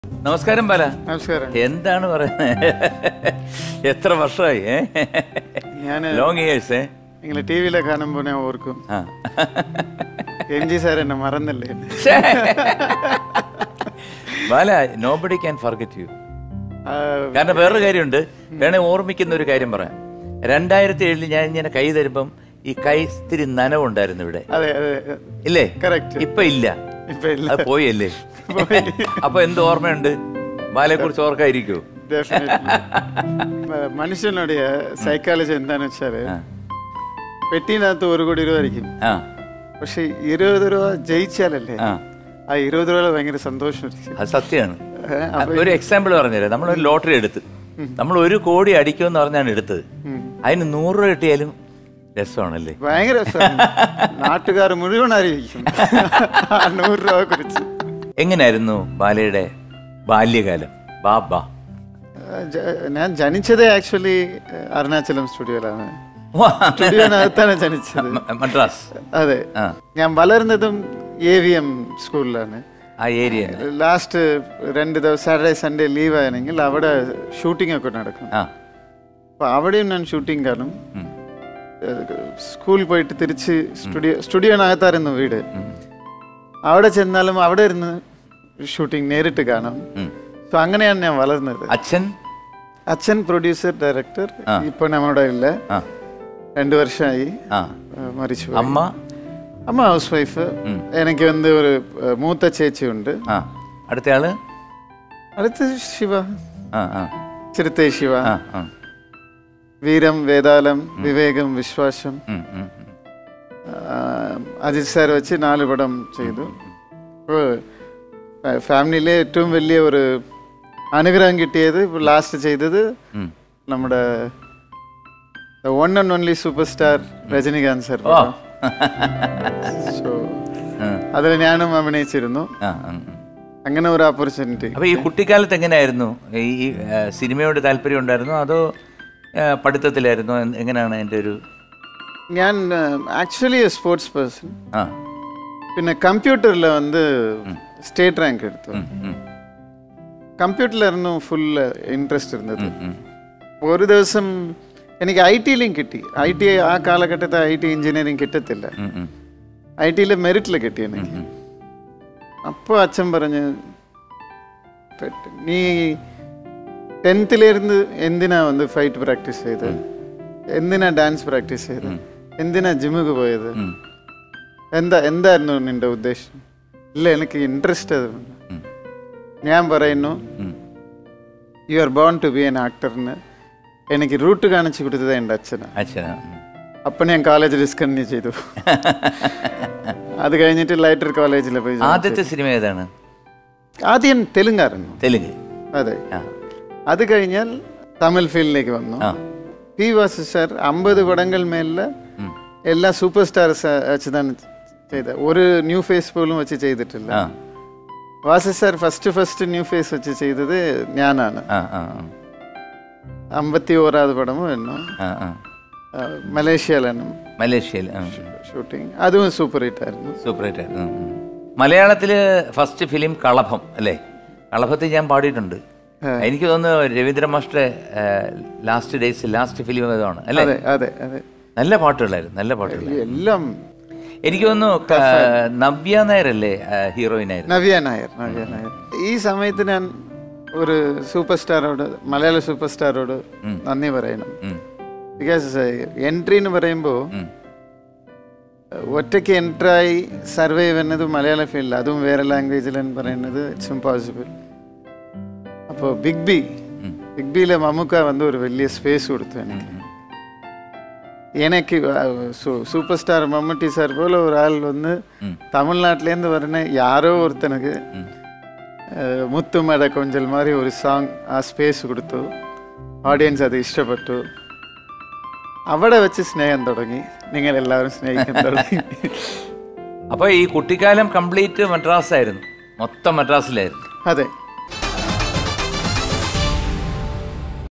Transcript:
നമസ്കാരം ബാല. നമസ്കാരം. എന്താണ് പറയുന്നത്? എത്ര വർഷമായി? ഞാൻ ലോങ് ഇയേഴ്സ്. നിങ്ങളെ ടി വിയിലെ കാണുമ്പോൾ ഞാൻ ഓർക്കും, MG സാർ എന്നെ മറന്നല്ലേ. Bala, nobody can forget you. കാരണം വേറൊരു കാര്യമുണ്ട്, വേണേ ഓർമ്മിക്കുന്ന ഒരു കാര്യം പറയാം. 2007 ഞാൻ ഇങ്ങനെ കൈ തരുമ്പം ഈ കൈ ഇത്തിരി നനവുണ്ടായിരുന്നു ഇവിടെ, ഇല്ലേ? ഇപ്പൊ ഇല്ല, അത് പോയല്ലേ? അപ്പൊ എന്ത് ഓർമ്മയുണ്ട്? ബാലയെ കുറിച്ച് ഓർക്കായിരിക്കോ? മനുഷ്യനുடைய സൈക്കോളജി എന്താന്ന് വെച്ചാല്, പെട്ടിനകത്ത് 1 കോടി രൂപ ആയിരിക്കും, പക്ഷെ 20 രൂപ ജയിച്ചാലല്ലേ ആ 20 രൂപ ഭയങ്കര സന്തോഷമായിരിക്കും. അത് സത്യമാണ്. ഒരു എക്സാമ്പിൾ പറഞ്ഞുതരാം. നമ്മളൊരു ലോട്ടറി എടുത്ത് നമ്മൾ 1 കോടി അടിക്കുമെന്ന് പറഞ്ഞാണ് എടുത്തത്. അതിന് 100 രൂപ കിട്ടിയാലും രസമാണല്ലേ? ഭയങ്കര രസമാണ്. നാട്ടുകാർ മുഴുവൻ അറിയിക്കും 100 രൂപ കുറിച്ച്. എങ്ങനെയായിരുന്നു ബാലയുടെ ബാല്യകാലം? ബാബ, ഞാൻ ജനിച്ചത് ആക്ച്വലി അരുണാചലം സ്റ്റുഡിയോയിലാണ്. സ്റ്റുഡിയോനകത്താണ് ജനിച്ചത്, മദ്രാസ്. അതെ. ഞാൻ വളർന്നതും AVM സ്കൂളിലാണ്. ആ ഏരിയ ലാസ്റ്റ് 2 ദിവസം സാറ്റർഡേ സൺഡേ ലീവ് ആണെങ്കിൽ അവിടെ ഷൂട്ടിംഗ് ഒക്കെ നടക്കും. അപ്പൊ അവിടെയും ഞാൻ ഷൂട്ടിംഗ് കാണും. സ്കൂളിൽ പോയിട്ട് തിരിച്ച് സ്റ്റുഡിയോനകത്തായിരുന്നു വീട്. അവിടെ ചെന്നാലും അവിടെ ഇരുന്ന് ഷൂട്ടിംഗ് നേരിട്ട് കാണാം. സോ അങ്ങനെയാണ് ഞാൻ വളർന്നത്. അച്ഛൻ പ്രൊഡ്യൂസർ, ഡയറക്ടർ. ഇപ്പൊ നമ്മുടെ ഇല്ല, 2 വർഷമായി മരിച്ചു. അമ്മ ഹൗസ് വൈഫ്. എനിക്ക് ഒരു മൂത്ത ചേച്ചിയുണ്ട്. അടുത്ത ശിവ, ചിരത്തെ ശിവ, വീരം, വേതാളം, വിവേകം, വിശ്വാസം. അജിത് സാർ വെച്ച് 4 പടം ചെയ്തു. ഫാമിലിയിലെ ഏറ്റവും വലിയ ഒരു അനുഗ്രഹം കിട്ടിയത് ലാസ്റ്റ് ചെയ്തത് നമ്മുടെ one and only super star Rajinikanth sir. So അതിൽ ഞാനും അഭിനയിച്ചിരുന്നു. അങ്ങനെ ഒരു ഓപ്പർച്യൂണിറ്റി. അപ്പൊ ഈ കുട്ടിക്കാലത്ത് എങ്ങനെയായിരുന്നു? ഈ സിനിമയോട് താല്പര്യം ഉണ്ടായിരുന്നോ അതോ പഠിത്തത്തിലായിരുന്നോ? എങ്ങനെയാണ് എൻ്റെ ഒരു? ഞാൻ ആക്ച്വലി സ്പോർട്സ് പേഴ്സൺ. പിന്നെ കമ്പ്യൂട്ടറിൽ സ്റ്റേറ്റ് റാങ്ക് എടുത്തു. കമ്പ്യൂട്ടറിലായിരുന്നു ഫുൾ ഇൻട്രസ്റ്റ് ഇരുന്നത്. ഒരു ദിവസം എനിക്ക് IT-യിലും കിട്ടി. IT ആ കാലഘട്ടത്തിൽ IT എഞ്ചിനീയറിംഗ് കിട്ടത്തില്ല. IT-യിലെ മെറിറ്റിൽ കിട്ടി എനിക്ക്. അപ്പോൾ അച്ഛൻ പറഞ്ഞ്, നീ 10th എന്തിനാ ഫൈറ്റ് പ്രാക്ടീസ് ചെയ്ത്, എന്തിനാ ഡാൻസ് പ്രാക്ടീസ് ചെയ്ത്, എന്തിനാ ജിമ്മുക്ക് പോയത്, എന്തായിരുന്നു നിന്റെ ഉദ്ദേശം? ഇല്ല, എനിക്ക് ഇൻട്രസ്റ്റ് അത്. ഞാൻ പറയുന്നു, you are born to be an ആക്ടറിന് എനിക്ക് റൂട്ട് കാണിച്ചു കൊടുത്തത് എൻ്റെ അച്ഛനാണ്. അപ്പം ഞാൻ കോളേജ് ഡിസ്കണ്ടിന്യൂ ചെയ്തു. അത് കഴിഞ്ഞിട്ട് ലൈറ്റർ കോളേജിൽ പോയി. ആദ്യത്തെ സിനിമ ഏതാണ്? ആദ്യം തെലുങ്കായിരുന്നു. അതെ. അത് കഴിഞ്ഞാൽ തമിഴ് ഫീൽഡിലേക്ക് വന്നു. P. വാസു സാർ 50 പടങ്ങൾ മേലെ എല്ലാ സൂപ്പർ സ്റ്റാർസ് വെച്ചാണ് ചെയ്തത്. ഒരു ന്യൂ ഫേസ് പോലും വെച്ച് ചെയ്തിട്ടില്ല. Vasu sir first new face വെച്ച് ചെയ്തത് ഞാനാണ്. 51ാவது പടമും എന്നു മലേഷ്യയിലാണ് ഷൂട്ടിങ്. അതും സൂപ്പർ ഹിറ്റ് ആയിരുന്നു. മലയാളത്തില് ഫസ്റ്റ് ഫിലിം കളഭം അല്ലേ? കളഭത്തിൽ ഞാൻ പാടിയിട്ടുണ്ട്. എനിക്ക് തോന്നുന്നു രവീന്ദ്ര മാസ്റ്ററെ ലാസ്റ്റ് ഡേയ്സ് ലാസ്റ്റ് ഫിലിം ഇതാണ് അല്ലേ? നല്ല പാട്ടുകളായിരുന്നു. എല്ലാം എനിക്ക് തോന്നുന്നു നവ്യ നായർ അല്ലേ ഹീറോയിനായിരുന്നു? നവ്യ നായർ. ഈ സമയത്ത് ഞാൻ ഒരു സൂപ്പർ സ്റ്റാറോട്, മലയാള സൂപ്പർ സ്റ്റാറോട് നന്ദി പറയണം. ബിക്കോസ് എൻട്രി എന്ന് പറയുമ്പോൾ ഒറ്റയ്ക്ക് എൻട്രായി സർവൈവ് എന്നത് മലയാള ഫീൽഡിൽ, അതും വേറെ ലാംഗ്വേജിലെന്ന് പറയുന്നത് ഇറ്റ്സ് ഇംപോസിബിൾ. അപ്പോൾ ബിഗ് ബിയിലെ മമ്മൂക്ക ഒരു വലിയ സ്പേസ് കൊടുത്തു எனக்கு. சூப்பர் ஸ்டார் மம்முட்டி சார் போல ஒரு ஆள் தமிழ்நாட்டிலேருந்து வரன யாரோ ஒருத்தனுக்கு முத்து மட கொஞ்சல் மாதிரி ஒரு சாங் ആ സ്പേസ് കൊടുത്തു. ഓഡിയൻസ് അത് ഇഷ്ടപ്പെട്ടു. അവിടെ വെച്ച് സ്നേഹം തുടങ്ങി. നിങ്ങൾ എല്ലാവരും സ്നേഹിക്കാൻ തുടങ്ങി. അപ്പോൾ ഈ കുട്ടിക്കാലം കംപ്ലീറ്റ് മദ്രാസ് ആയിരുന്നു, മൊത്തം മദ്രാസിലായിരുന്നു. അതെ.